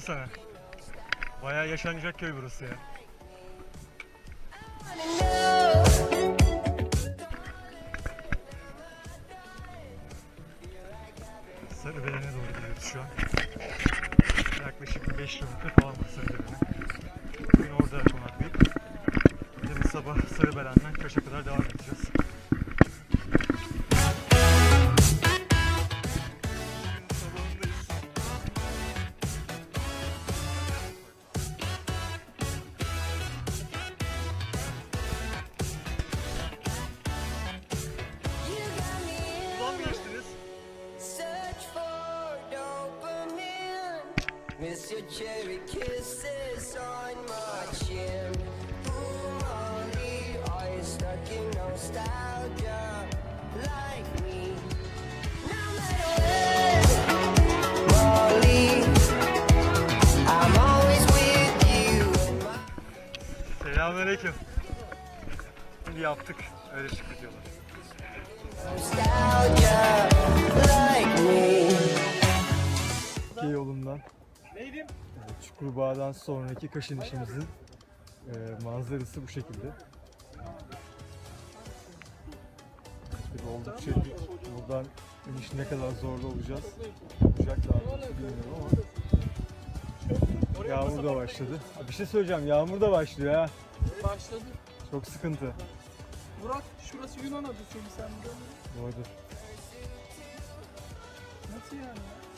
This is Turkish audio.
sana? Bayağı yaşanacak köy burası ya. Sarıbelen'e doğru gidiyoruz şu an. Yaklaşık bir 5 kilometre falan var Sarıbelen'e. Bugün orada konaklayıp yarın sabah Sarıbelen'den Kaş'a kadar devam edeceğiz. Miss your cherry kisses on my chin. Ooh, Molly, are you stuck in nostalgia like me? No matter where, Molly, I'm always with you. Selamünaleyküm. Şimdi yaptık. Öyle çıktık diyorlar. Nostalgia like me. Yolundan Çukurbağa'dan sonraki Kaş inişimizin manzarası bu şekilde. Tabii oldukça dik. Buradan iniş ne kadar zorlu olacak daha doğrusu bilmiyorum ama yağmur da başladı. Bir şey söyleyeceğim, yağmur da başlıyor ha. Başladı. Çok sıkıntı. Burak, şurası Yunan adası, sen biliyor musun? Doğrudur. Nasıl yani?